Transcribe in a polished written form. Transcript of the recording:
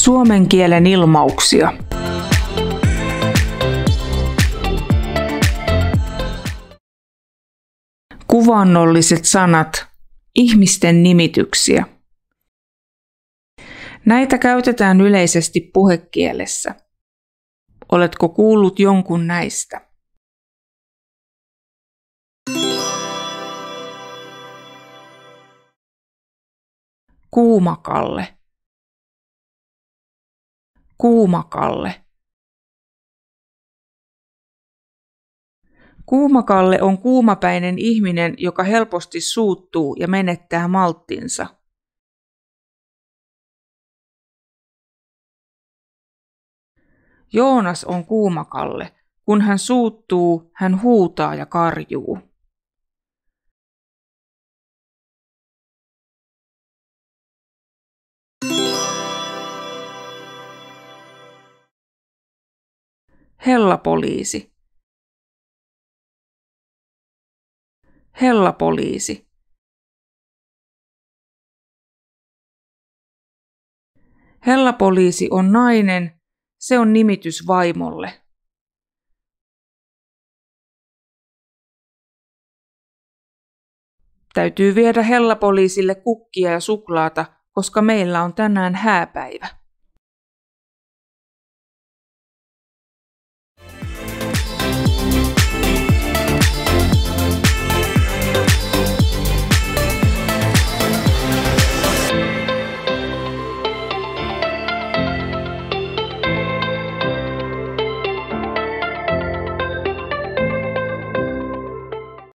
Suomen kielen ilmauksia. Kuvannolliset sanat, ihmisten nimityksiä. Näitä käytetään yleisesti puhekielessä. Oletko kuullut jonkun näistä? Kuumakalle. Kuumakalle. Kuumakalle on kuumapäinen ihminen, joka helposti suuttuu ja menettää malttinsa. Joonas on kuumakalle. Kun hän suuttuu, hän huutaa ja karjuu. Hellapoliisi. Hellapoliisi. Hellapoliisi on nainen, se on nimitys vaimolle. Täytyy viedä hellapoliisille kukkia ja suklaata, koska meillä on tänään hääpäivä.